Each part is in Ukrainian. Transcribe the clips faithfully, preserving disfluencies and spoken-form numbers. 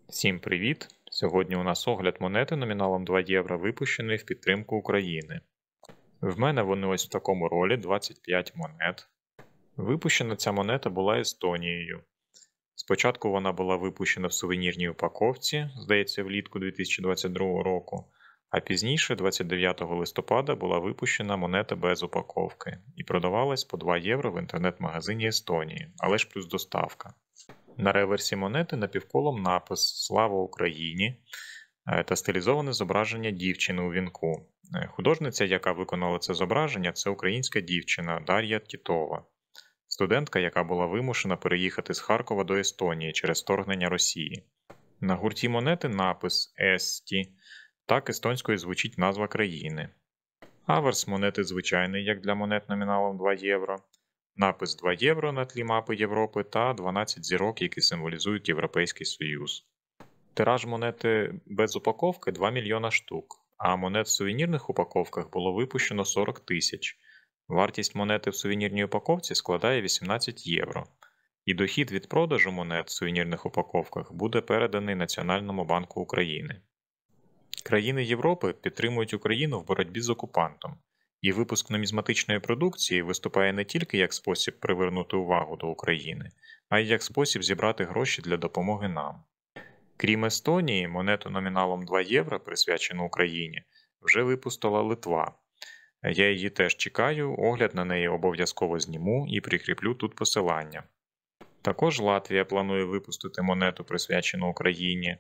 Всім привіт! Сьогодні у нас огляд монети номіналом два євро, випущеної в підтримку України. В мене вони ось в такому ролі двадцять п'ять монет. Випущена ця монета була Естонією. Спочатку вона була випущена в сувенірній упаковці, здається, влітку дві тисячі двадцять другого року, а пізніше, двадцять дев'ятого листопада, була випущена монета без упаковки і продавалась по два євро в інтернет-магазині Естонії, але ж плюс доставка. На реверсі монети напівколом напис «Слава Україні» та стилізоване зображення дівчини у вінку. Художниця, яка виконала це зображення, це українська дівчина Дар'я Тітова, студентка, яка була вимушена переїхати з Харкова до Естонії через вторгнення Росії. На гурті монети напис «Есті», так естонською звучить назва країни. Аверс монети звичайний, як для монет номіналом два євро. Напис два євро на тлі мапи Європи та дванадцять зірок, які символізують Європейський Союз. Тираж монети без упаковки два мільйона штук, а монет в сувенірних упаковках було випущено сорок тисяч. Вартість монети в сувенірній упаковці складає вісімнадцять євро. І дохід від продажу монет в сувенірних упаковках буде переданий Національному банку України. Країни Європи підтримують Україну в боротьбі з окупантом. І випуск нумізматичної продукції виступає не тільки як спосіб привернути увагу до України, а й як спосіб зібрати гроші для допомоги нам. Крім Естонії, монету номіналом два євро, присвячену Україні, вже випустила Литва. Я її теж чекаю, огляд на неї обов'язково зніму і прикріплю тут посилання. Також Латвія планує випустити монету, присвячену Україні.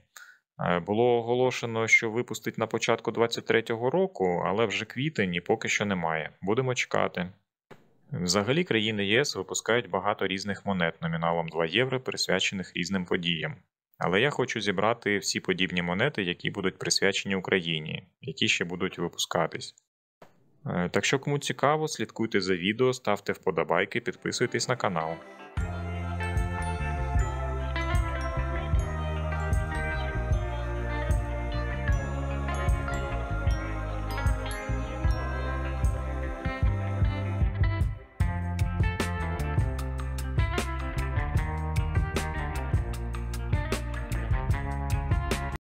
Було оголошено, що випустить на початку двадцять третього року, але вже квітень і поки що немає. Будемо чекати. Взагалі країни ЄС випускають багато різних монет номіналом два євро, присвячених різним подіям. Але я хочу зібрати всі подібні монети, які будуть присвячені Україні, які ще будуть випускатись. Так що кому цікаво, слідкуйте за відео, ставте вподобайки, підписуйтесь на канал.